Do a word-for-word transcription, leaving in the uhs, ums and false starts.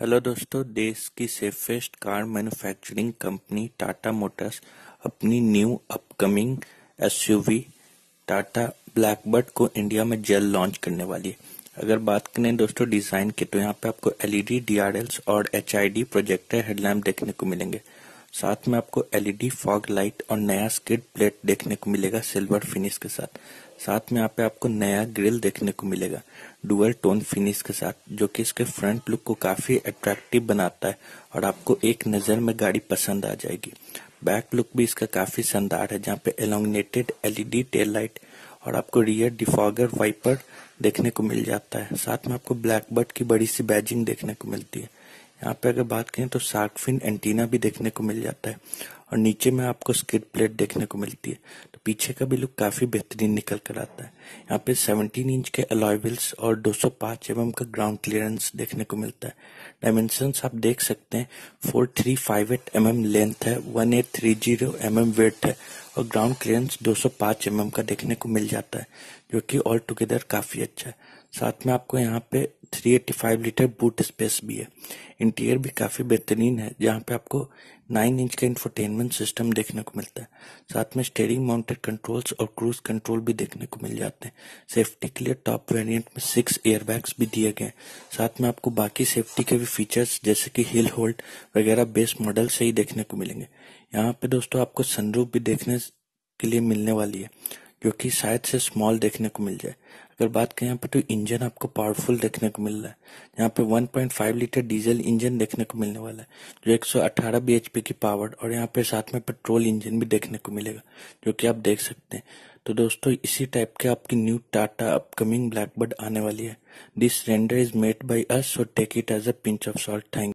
Hello दोस्तों, देश की safest car manufacturing company Tata Motors अपनी new upcoming SUV Tata Blackbird को इंडिया में जल्द लॉन्च करने वाली है। अगर बात करें दोस्तों डिजाइन की, तो यहाँ पे आपको एलईडी डीआरएल्स और एचआईडी प्रोजेक्टर हेडलैम्प देखने को मिलेंगे। साथ में आपको एलईडी फॉग लाइट और नया स्किड प्लेट देखने को मिलेगा सिल्वर फिनिश के साथ। साथ में यहाँ पे आपको नया ग्रिल देखने को मिलेगा डुअल टोन फिनिश के साथ, जो कि इसके फ्रंट लुक को काफी अट्रैक्टिव बनाता है और आपको एक नजर में गाड़ी पसंद आ जाएगी। बैक लुक भी इसका काफी शानदार है, जहाँ पे एलोंगनेटेड एलईडी टेल लाइट और आपको रियर डिफॉगर वाइपर देखने को मिल जाता है। साथ में आपको ब्लैकबर्ड की बड़ी सी बैजिंग देखने को मिलती है। यहाँ पे अगर बात करें तो शार्क फिन एंटीना भी देखने को मिल जाता है और नीचे में आपको स्किड प्लेट देखने को मिलती है। तो पीछे का भी लुक काफी बेहतरीन निकल कर आता है। यहाँ पे सत्रह इंच के अलॉय व्हील्स और दो सौ पाँच एम एम का ग्राउंड क्लियरेंस देखने को मिलता है। डायमेंशंस आप देख सकते हैं, four three five eight M M length है, one eight three zero M M width है और ग्राउंड क्लियरेंस दो सौ पाँच एम एम का देखने को मिल जाता है, जो कि ऑल टुगेदर काफी अच्छा है। साथ में आपको यहाँ पे तीन सौ पचासी लीटर बूट स्पेस भी है। इंटीरियर भी काफी बेहतरीन है, जहाँ पे आपको नौ इंच का इंफोटेनमेंट सिस्टम देखने को मिलता है। साथ में स्टीयरिंग माउंटेड कंट्रोल्स और क्रूज कंट्रोल भी देखने को मिल जाते हैं। सेफ्टी के लिए टॉप वेरिएंट में सिक्स एयरबैग्स भी दिए गए हैं। साथ में आपको बाकी सेफ्टी के भी फीचर्स जैसे कि हिल होल्ड वगैरह बेस मॉडल से ही देखने को मिलेंगे। यहाँ पे दोस्तों आपको सनरूफ भी देखने के लिए मिलने वाली है, जो कि शायद से स्मॉल देखने को मिल जाए। अगर बात करें यहाँ पे, तो इंजन आपको पावरफुल देखने को मिल रहा है। यहाँ पे one point five litre diesel engine देखने को मिलने वाला है, जो एक सौ अठारह बीएचपी की पावर, और यहाँ पे साथ में पेट्रोल इंजन भी देखने को मिलेगा, जो कि आप देख सकते हैं। तो दोस्तों इसी टाइप के आपकी न्यू टाटा अपकमिंग ब्लैकबर्ड आने वाली है। This render is made by us, so take it as a pinch of salt. Thank